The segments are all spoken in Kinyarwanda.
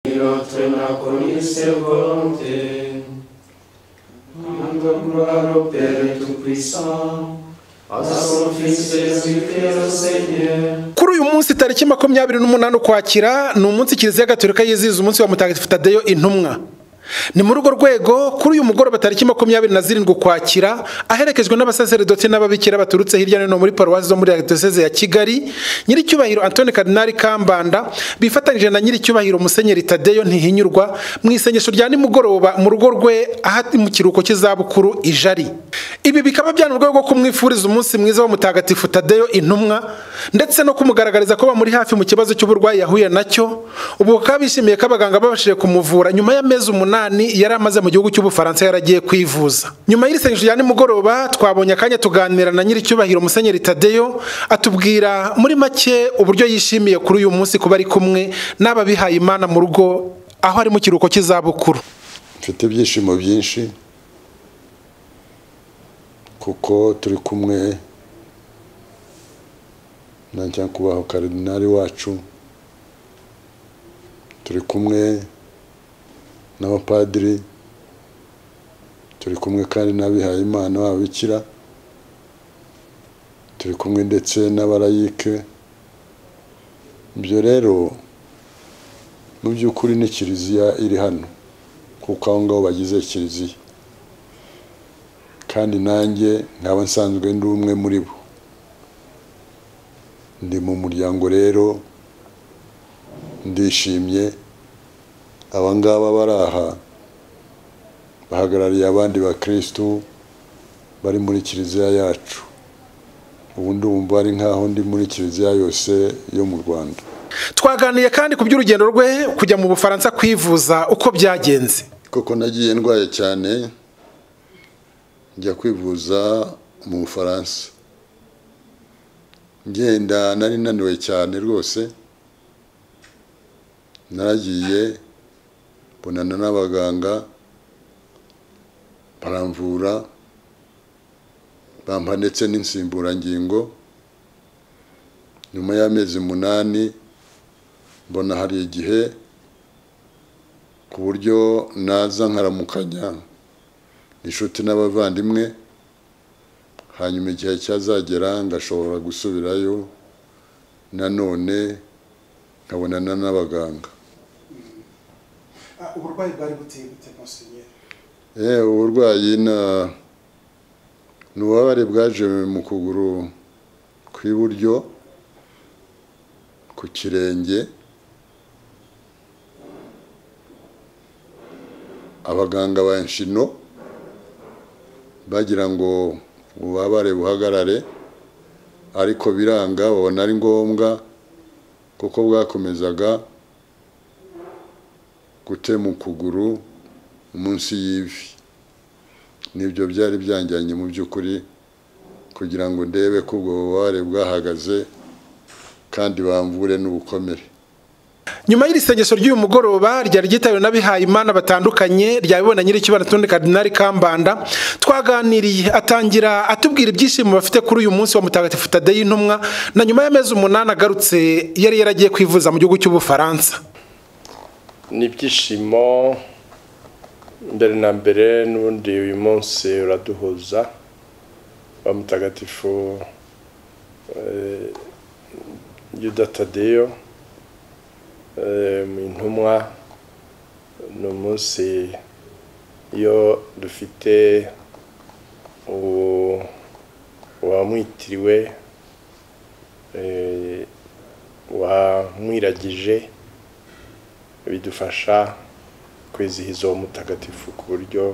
Notre anachronisme volonté, rendons gloire au Père Tout-Puissant, à son Fils Jésus-Christ le Seigneur. Kuri uyu munsi tariki 28 Ukwakira ni umunsi Kiliziya Gatolika yizihiza umunsi wa Mutagatifu Tadeyo Intumwa. Ni muri urwo rwego kuri uyu mugoroba tariki 27 Ukwakira aherekejwe n'abasaseredoti n'ababikira baturutse hirya no hino muri paruwasi zo muri Diocese ya Kigali, Nyiricyubahiro Antoine Cardinal Kambanda bifatanyije na Nyiricyubahiro Musenyeri Tadeyo Ntihinyurwa mu isengesho rya nimugoroba mu rugo rwe ahati mu kiruko cy'izabukuru Ijari. Ibi bikaba byana urwego rwo kumwifuriza umunsi mwiza wa Mutagatifu Tadeyo Intumwa ndetse no kumugaragariza ko bamuri hafi mu kibazo cy'uburwayi yahuye nacyo. Ubu kabishimiye kabaganga babashije kumuvura nyuma y'amezi 8 yari amaze mu gihugu cy'Ubufaransa yaragiye kwivuza. Nyuma y'irisengesho rya nimugoroba twabonye akanya tuganira na Nyiricyubahiro Musenyeri Tadeyo atubwira muri make uburyo yishimiye kuri uyu munsi kuba ari kumwe n'ababihaye Imana mu rugo aho ari mu kiruko cy'izabukuru. Mfite ibyishimo byinshi kuko turi kumwe na Nyakubahwa Karidinali wacu, turi kumwe n'abapadiri, turi kumwe kandi n'abihaye Imana b'ababikira, turi kumwe ndetse n'abarayike. Ibyo rero mu by'ukuri ni Kiliziya iri hano kuko aho ngaho bagize Kiliziya, kandi nanjye nkaba nsanzwe ndi umwe muri bo. Ndi mu muryango rero, ndishimye. Abangaba baraha bahagarariye abandi bakristo bari muri Kiliziya yacu. Ubu ndumva ari nkaho ndi muri Kiliziya yose yo mu Rwanda. Twaganiye kandi ku by'urugendo rwe kujya mu Bufaransa kwivuza uko byagenze. Koko nagiye ndwaye cyane njya kwivuza mu Bufaransa. Ngenda nari naniwe cyane rwose. Naragiye bonana n'abaganga baramvura, bampa ndetse n'insimburangingo. Nyuma y'amezi 8 mbona hari igihe ku buryo naza nkaramukanya inshuti n'abavandimwe, hanyuma igihe cyazagera ngashobora gusubirayo nanone nkabonana n'abaganga. Uburwayi bwari buteye gute Monseigneur? Uburwayi n'ububabare bwaje mu kuguru kw'iburyo ku kirenge. Abaganga banshino bagira ngo ububabare buhagarare, ariko biranga, babona ari ngombwa kuko bwakomezaga gutema ukuguru munsi y'ivi. Nibyo byari byanjyanye mu by'ukuri kugira ngo ndebe ko ubwo bubabare bwahagaze kandi bamvure n'ubukomere. Nyuma y'irisengesho ry'uyu mugoroba ryari gitayo n'abihaye Imana batandukanye ryabibona Nyiricyubahiro Antoine Cardinal Kambanda, twaganiriye atangira atubwira ibyishimo bafite kuri uyu munsi wa Mutagatifu Tadeyo Intumwa na nyuma y'amezi 8 agarutse yari yaragiye kwivuza mu gihugu cy'Ubufaransa. Ni ibyishimo mbere na mbere, n'ubundi uyu munsi uraduhuza wa Mutagatifu Yuda Tadeyo mu Intumwa. Ni umunsi iyo dufite uwamwitiriwe, wamwiragije, bidufasha kwizihiza uwo mutagatifu ku buryo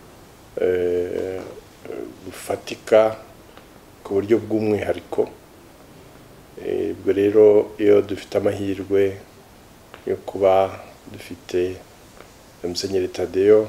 bufatika, ku buryo bw'umwihariko. Ubwo rero iyo dufite amahirwe yo kuba dufite Musenyeri Tadeyo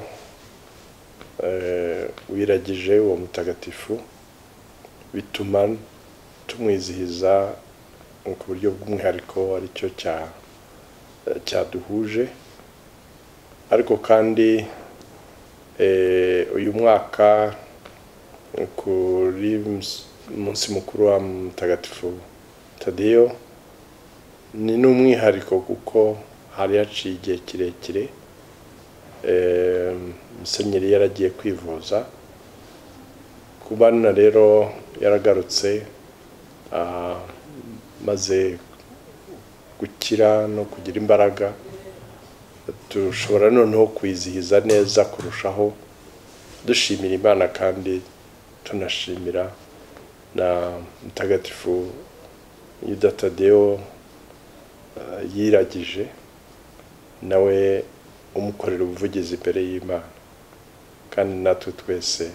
wiragije uwo mutagatifu, bituma tumwizihiza ku buryo bw'umwihariko, aricyo cyaduhuje. Ariko kandi uyu mwaka kuri munsi mukuru wa Mutagatifu Tadeyo ni n'umwihariko kuko hari haciye igihe kirekire Musenyeri yaragiye kwivuza. Kubana rero yaragarutse maze gukira no kugira imbaraga, dushobora noneho kwizihiza neza kurushaho, dushimira Imana kandi tunashimira na Mutagatifu Yuda Tadeyo yiragije, nawe umukorera ubuvugizi imbere y'Imana, kandi natwe twese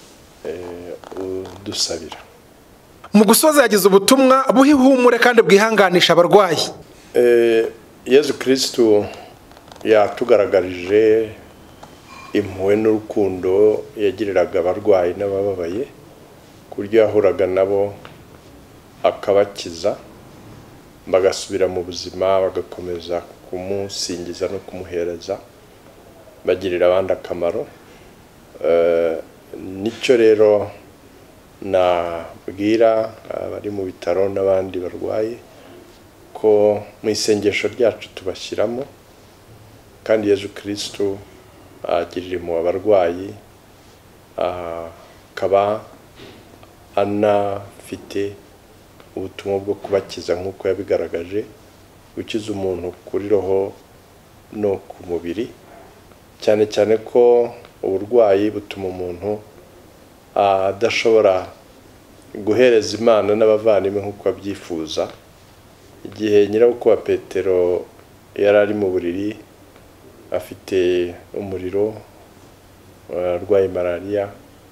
udusabira. Mu gusoza yagize ubutumwa buha ihumure kandi bwihanganisha abarwayi. Yezu Kristo yatugaragarije impuhwe n'urukundo yagiriraga abarwayi n'abababaye, ku buryo yahuraga nabo akabakiza, bagasubira mu buzima, bagakomeza kumusingiza no kumuhereza, bagirira abandi akamaro. Nicyo rero nabwira abari mu bitaro n'abandi barwaye, ko mu isengesho ryacu tubashyiramo, kandi Yezu Kristo agirira impuhwe abarwayi, akaba anafite ubutumwa bwo kubakiza nk'uko yabigaragaje, gukiza umuntu kuri roho no ku mubiri, cyane cyane ko uburwayi butuma umuntu adashobora guhereza Imana n'abavandimwe nk'uko abyifuza. Igihe nyirabukwe wa Petero yari ari mu buriri afite umuriro, arwaye malariya,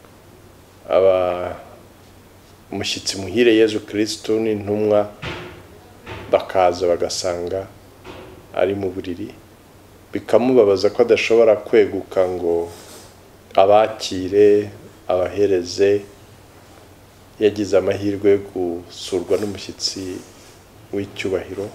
umushyitsi muhire Yezu Kristo n'intumwa bakaza bagasanga ari mu buriri, bikamubabaza ko adashobora kweguka ngo abakire abahereze. Yagize amahirwe yo gusurwa n'umushyitsi w'icyubahiro,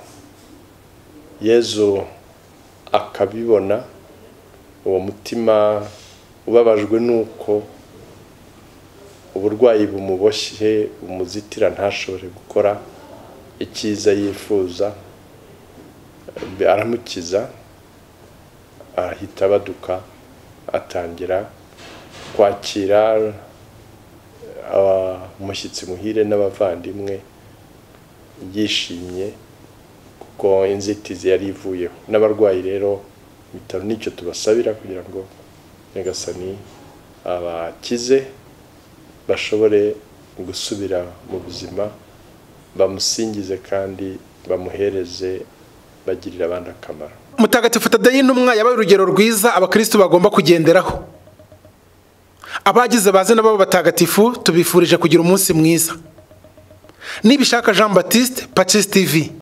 Yezu akabibona, uwo mutima ubabajwe nuko uburwayi bumuboshye bumuzitira ntashobore gukora icyiza yifuza, aramukiza, ahita abaduka, atangira kwakira umushyitsi muhire n'abavandimwe yishimye, kuko inzitizi yari ivuyeho. N'abarwayi rero bitaro nicyo tubasabira, kugira ngo Nyagasani abakize, bashobore gusubira mu buzima, bamusingize kandi bamuhereze, bagirira abandi akamaro. Mutagatifu Tadeyo intumwa yabaye urugero rwiza abakristo bagomba kugenderaho. Abagize baze n'abo batagatifu tubifurije kugira umunsi mwiza. Nibishaka Jean Baptiste, Pacis TV.